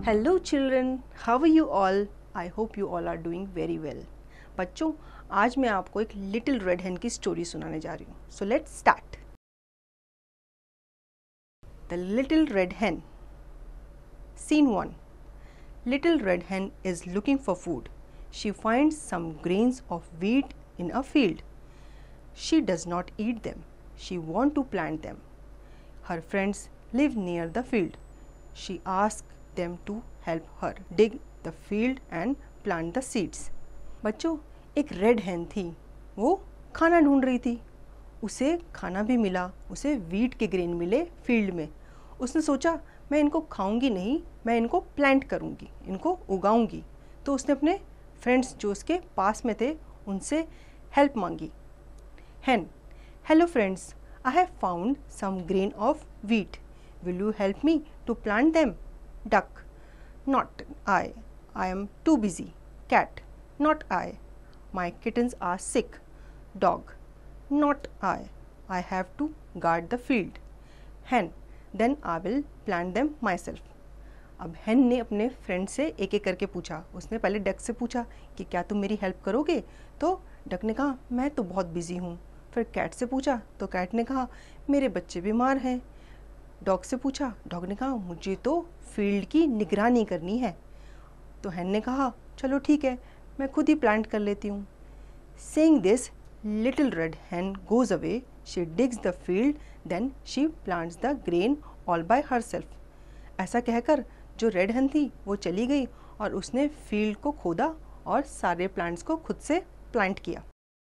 Hello children, how are you all? I hope you all are doing very well. बच्चों, आज मैं आपको एक लिटिल रेड हेन की स्टोरी सुनाने जा रही हूँ. So let's start. The Little Red Hen. Scene 1. Little Red Hen is looking for food. She finds some grains of wheat in a field. She does not eat them. She wants to plant them. Her friends live near the field. She asks them to help her dig the field and plant the seeds. बच्चों, एक red हेन थी. वो खाना ढूंढ रही थी. उसे खाना भी मिला. उसे वीट के ग्रेन मिले फील्ड में. उसने सोचा मैं इनको खाऊंगी नहीं, मैं इनको प्लांट करूंगी, इनको उगाऊंगी. तो उसने अपने फ्रेंड्स जो उसके पास में थे उनसे हेल्प मांगी. Hen, hello friends, I have found some grain of wheat. Will you help me to plant them? Duck, not I. I am too busy. Cat, not I. My kittens are sick. Dog, not I. I have to guard the field. Hen, then I will plant them myself. अब हेन ने अपने friend से एक एक करके पूछा. उसने पहले डक से पूछा कि क्या तुम मेरी हेल्प करोगे? तो डक ने कहा मैं तो बहुत बिजी हूँ. फिर कैट से पूछा तो कैट ने कहा मेरे बच्चे बीमार हैं. डॉग से पूछा, डॉग ने कहा मुझे तो फील्ड की निगरानी करनी है. तो हेन ने कहा चलो ठीक है, मैं खुद ही प्लांट कर लेती हूँ. Saying this, little red hen goes away. She digs the field, then she plants the grain all by herself. ऐसा कहकर जो रेड हेन थी वो चली गई और उसने फील्ड को खोदा और सारे प्लांट्स को खुद से प्लांट किया.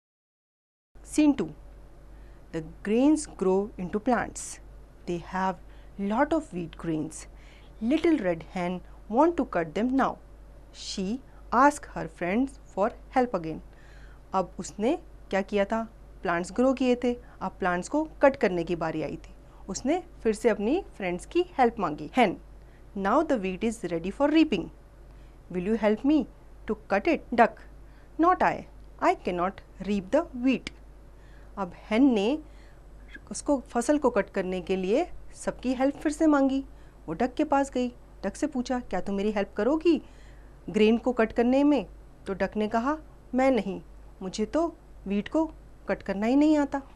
Scene 2. The grains grow into plants. They have lot of wheat grains. Little red hen want to cut them now. She asked her friends for help again. अब उसने क्या किया था? प्लांट्स ग्रो किए थे. अब प्लांट्स को कट करने की बारी आई थी. उसने फिर से अपनी फ्रेंड्स की हेल्प मांगी. Hen, now the wheat is ready for reaping. Will you help me to cut it? Duck, not I. I cannot reap the wheat. अब हेन ने उसको फसल को कट करने के लिए सबकी हेल्प फिर से मांगी. वो डक के पास गई. डक से पूछा क्या तुम मेरी हेल्प करोगी ग्रेन को कट करने में? तो डक ने कहा मैं नहीं, मुझे तो वीट को कट करना ही नहीं आता.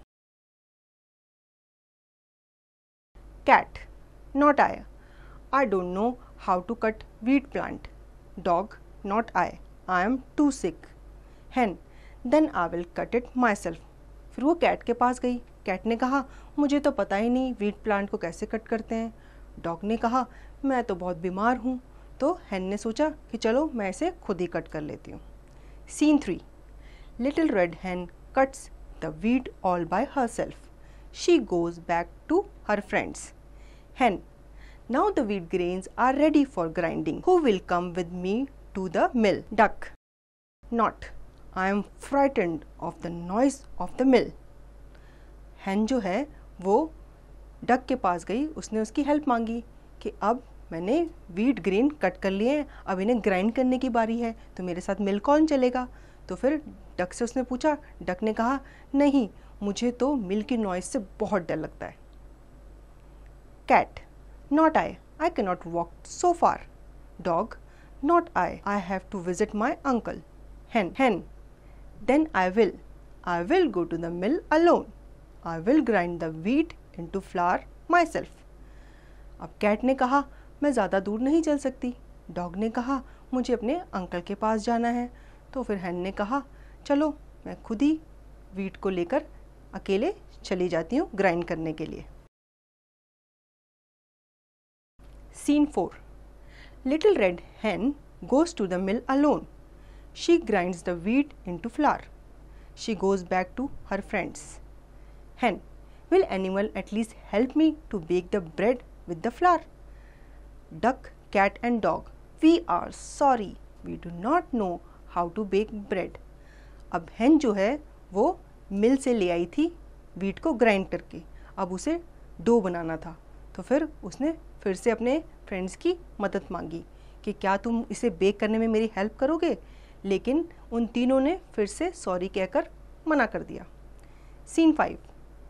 Cat, not I. I don't know how to cut wheat plant. Dog, not I. I am too sick. Hen, then I will cut it myself. फिर वो कैट के पास गई. कैट ने कहा मुझे तो पता ही नहीं वीट प्लांट को कैसे कट करते हैं. डॉग ने कहा मैं तो बहुत बीमार हूँ. तो हेन ने सोचा कि चलो मैं इसे खुद ही कट कर लेती हूँ. Scene 3. Little red hen cuts the wheat all by herself. She goes back to her friends. Hen, now the wheat grains are ready for grinding. Who will come with me to the mill? Duck, not. I am frightened of the noise of the mill. हेन जो है वो duck के पास गई. उसने उसकी help मांगी कि अब मैंने वीट ग्रेन कट कर लिए हैं, अब इन्हें ग्राइंड करने की बारी है, तो मेरे साथ मिल कौन चलेगा? तो फिर डक से उसने पूछा. डक ने कहा नहीं, मुझे तो मिल की नॉइज से बहुत डर लगता है. Cat, not I. I can not walk so far. Dog, not I. I have to visit my uncle. Hen, then I will go to the mill alone. I will grind the wheat into flour myself. अब cat ने कहा मैं ज़्यादा दूर नहीं चल सकती. Dog ने कहा मुझे अपने अंकल के पास जाना है. तो फिर हेन ने कहा चलो मैं खुद ही वीट को लेकर अकेले चली जाती हूँ ग्राइंड करने के लिए. Scene 4. Little red hen goes to the mill alone. She grinds the wheat into flour. She goes back to her friends. Hen, will anyone at least help me to bake the bread with the flour? Duck, cat and dog, we are sorry. We do not know how to bake bread. अब हेन जो है वो मिल से ले आई थी wheat को grind करके. अब उसे डो बनाना था. तो फिर उसने फिर से अपने फ्रेंड्स की मदद मांगी कि क्या तुम इसे बेक करने में मेरी हेल्प करोगे? लेकिन उन तीनों ने फिर से सॉरी कहकर मना कर दिया. Scene 5.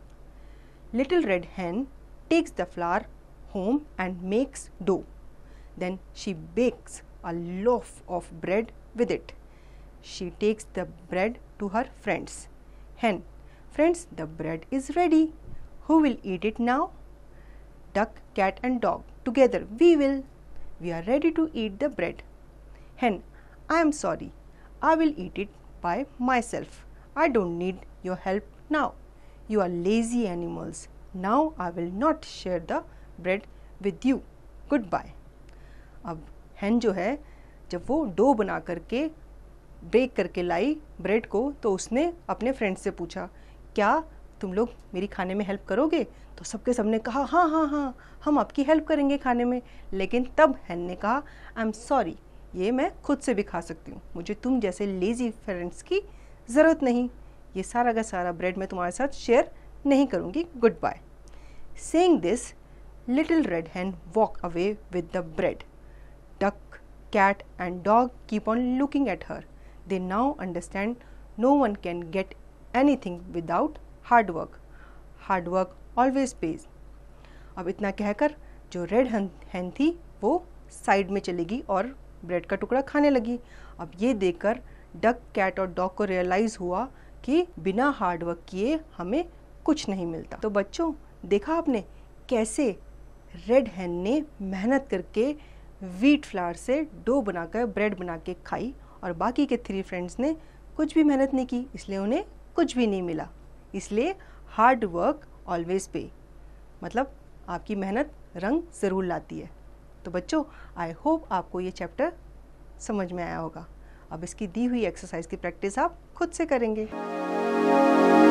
Little red hen takes the flour home and makes dough. Then she bakes a loaf of bread with it. She takes the bread to her friends. Hen, friends, the bread is ready. Who will eat it now? Duck, cat and dog, together we will. We are ready to eat the bread. Hen, I am sorry. I will eat it by myself. I don't need your help now. You are lazy animals. Now I will not share the bread with you. Goodbye. अब hen जो है, जब वो dough बना करके bake करके लाई bread को, तो उसने अपने फ्रेंड से पूछा, क्या तुम लोग मेरी खाने में हेल्प करोगे? तो सबके सबने कहा हाँ हाँ हाँ, हम आपकी हेल्प करेंगे खाने में। लेकिन तब hen ने कहा, आई एम सॉरी, ये मैं खुद से भी खा सकती हूँ, मुझे तुम जैसे लेज़ी फ्रेंड्स की ज़रूरत नहीं, ये सारा का सारा ब्रेड मैं तुम्हारे साथ शेयर नहीं करूँगी, goodbye. Saying this, little red hen walk away with the bread. Duck, cat and dog keep on looking at her. They now understand no one can get anything without hard work. Hard work always pays. अब इतना कहकर जो red hen थी वो side में चली गई और ब्रेड का टुकड़ा खाने लगी। अब ये देखकर डक, कैट और डॉग को रियलाइज़ हुआ कि बिना हार्ड वर्क किए हमें कुछ नहीं मिलता। तो बच्चों, देखा आपने कैसे रेड hen ने मेहनत करके व्हीट फ्लावर से डो बनाकर ब्रेड बना के खाई और बाकी के 3 फ्रेंड्स ने कुछ भी मेहनत नहीं की, इसलिए उन्हें कुछ भी नहीं मिला। इसलिए हार्ड वर्क ऑलवेज पे, मतलब आपकी मेहनत रंग ज़रूर लाती है। तो बच्चों, आई होप आपको ये चैप्टर समझ में आया होगा। अब इसकी दी हुई एक्सरसाइज की प्रैक्टिस आप खुद से करेंगे।